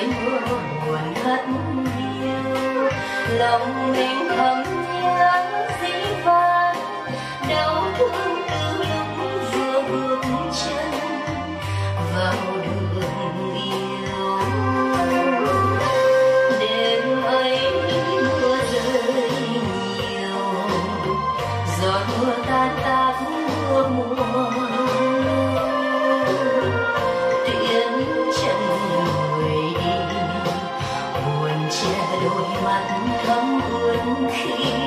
trời mưa buồn thật nhiều, lòng mình thầm nhớ dĩ vãng đau thương từ lúc vừa bước chân vào đường yêu. Đêm ấy mưa rơi nhiều, giọt mưa tan tác mưa mùa, tiễn chân người đi, buồn che đôi mắt thấm ướt khi